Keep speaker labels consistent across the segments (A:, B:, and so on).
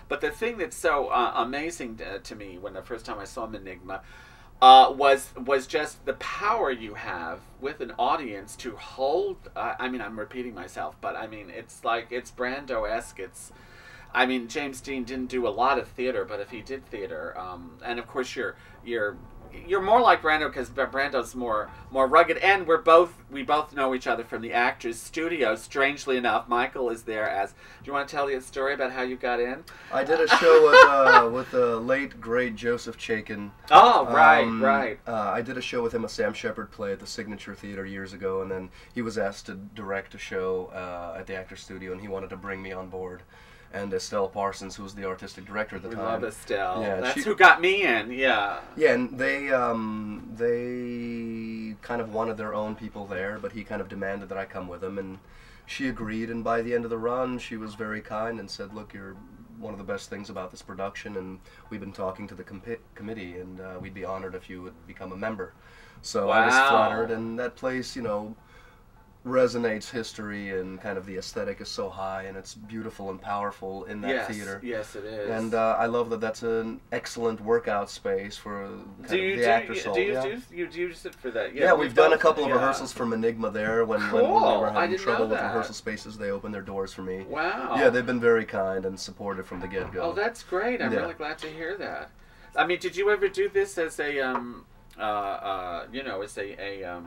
A: But the thing that's so amazing to me when the first time I saw Manigma was just the power you have with an audience to hold. I mean, I'm repeating myself, but I mean, it's like it's Brando-esque. It's, I mean, James Dean didn't do a lot of theater, but if he did theater, and of course you're more like Brando because Brando's more rugged, and we both know each other from the Actors Studio. Strangely enough, Michael is there as. Do you want to tell a story about how you got in?
B: I did a show with the late great Joseph Chaikin.
A: Oh, right.
B: I did a show with him, a Sam Shepard play at the Signature Theater years ago, and then he was asked to direct a show at the Actors Studio, and he wanted to bring me on board. And Estelle Parsons, who was the artistic director at the time.
A: We love Estelle.
B: Yeah,
A: that's who got me in. Yeah.
B: Yeah, and they kind of wanted their own people there, but he kind of demanded that I come with him, and she agreed. And by the end of the run, she was very kind and said, "Look, you're one of the best things about this production, and we've been talking to the committee, and we'd be honored if you would become a member." So I was flattered, and that place, you know, resonates history, and kind of the aesthetic is so high, and it's beautiful and powerful in that theater.
A: Yes, it is.
B: And I love that that's an excellent workout space for the actors.
A: Do you use it for that?
B: Yeah, we've done a couple of rehearsals for Manigma there when we were having trouble with
A: that.
B: rehearsal spaces. They opened their doors for me.
A: Wow.
B: Yeah, they've been very kind and supportive from the get-go.
A: Oh, that's great. I'm really glad to hear that. I mean, did you ever do this as a you know, as a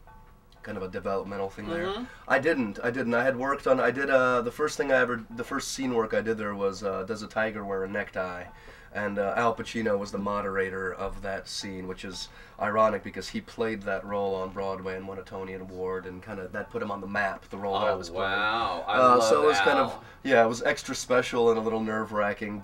B: kind of a developmental thing there? I didn't. I had worked on. I did the first scene work I did there was Does a Tiger Wear a Necktie? And Al Pacino was the moderator of that scene, which is ironic because he played that role on Broadway and won a Tony Award, and kind of that put him on the map. The role that I was playing.
A: Wow! I love
B: so it was
A: Al.
B: kind of it was extra special and a little nerve-wracking,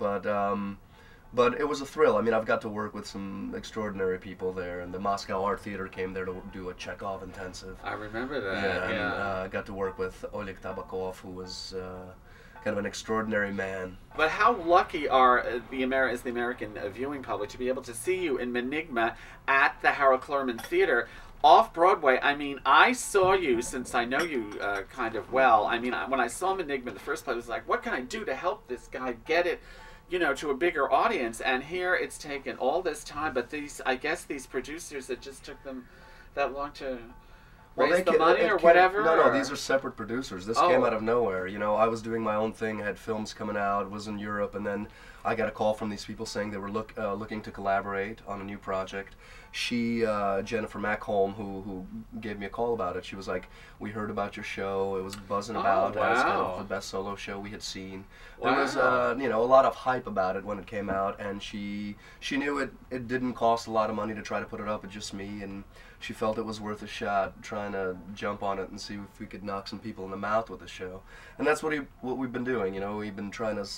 B: but it was a thrill. I mean, I've got to work with some extraordinary people there, and the Moscow Art Theater came there to do a Chekhov intensive.
A: I remember that.
B: Yeah. And got to work with Oleg Tabakov, who was kind of an extraordinary man.
A: But how lucky are the American viewing public to be able to see you in Manigma at the Clurman Theater? Off-Broadway, I mean, I saw you, since I know you kind of well. I mean, when I saw Manigma in the first place, I was like, what can I do to help this guy get it, you know, to a bigger audience? And here it's taken all this time, but I guess these producers, it just took them that long to raise the money or whatever?
B: No, these are separate producers. This came out of nowhere. You know, I was doing my own thing, I had films coming out, was in Europe, and then I got a call from these people saying they were looking to collaborate on a new project. She, Jennifer Mackholm, who gave me a call about it, she was like, "We heard about your show. It was buzzing about as kind of the best solo show we had seen." There was, you know, a lot of hype about it when it came out, and she knew it didn't cost a lot of money to try to put it up with just me, and she felt it was worth a shot trying to jump on it and see if we could knock some people in the mouth with the show. And that's what we've been doing. You know, we've been trying to.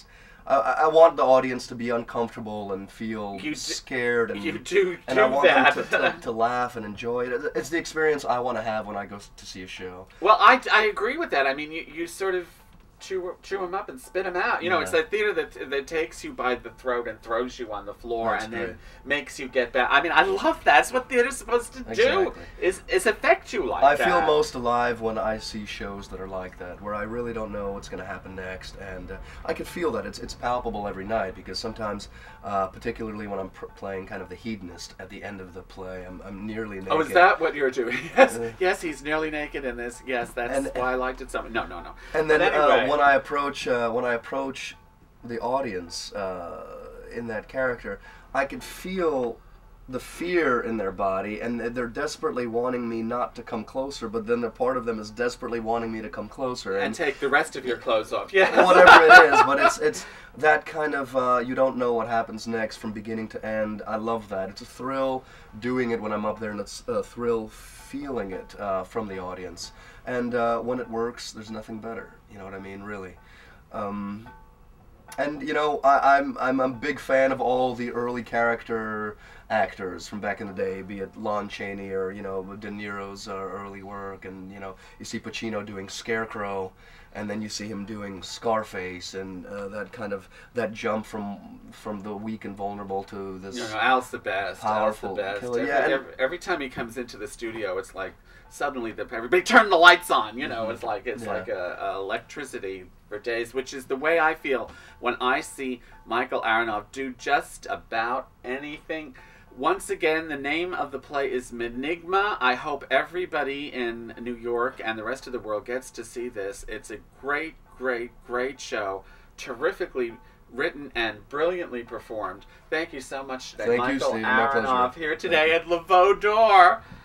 B: I want the audience to be uncomfortable and feel scared, and I want them to laugh and enjoy it. It's the experience I want to have when I go to see a show.
A: Well, I agree with that. I mean, you sort of chew them up and spit them out. You know, it's that theater that takes you by the throat and throws you on the floor then makes you get back. I mean, I love that. That's what theater's supposed to do, is affect you like that.
B: I feel most alive when I see shows that are like that, where I really don't know what's going to happen next, and I can feel that. It's palpable every night, because sometimes, particularly when I'm playing kind of the hedonist at the end of the play, I'm nearly naked.
A: Oh, is that what you're doing? Yes, yes, he's nearly naked in this. Yes, that's why I liked it so much. No.
B: And then
A: anyway,
B: when I approach the audience in that character, I could feel the fear in their body, and they're desperately wanting me not to come closer, but then a part of them is desperately wanting me to come closer
A: and take the rest of your clothes off. Yeah,
B: whatever it is, but it's that kind of you don't know what happens next from beginning to end. I love that. It's a thrill doing it when I'm up there, and it's a thrill feeling it from the audience. And when it works, there's nothing better. You know what I mean? Really. And you know, I'm a big fan of all the early character actors from back in the day, be it Lon Chaney or, you know, De Niro's early work, and you know, you see Pacino doing Scarecrow, and then you see him doing Scarface, and that jump from the weak and vulnerable to this.
A: You know, Al's the best.
B: Powerful
A: killer. Every time he comes into the studio, it's like suddenly everybody turn the lights on. You know, it's like a electricity for days, which is the way I feel when I see Michael Aronov do just about anything. Once again, the name of the play is Manigma. I hope everybody in New York and the rest of the world gets to see this. It's a great, great, great show. Terrifically written and brilliantly performed. Thank you so much today, Michael Aronov, here today at Le Veau d'Or.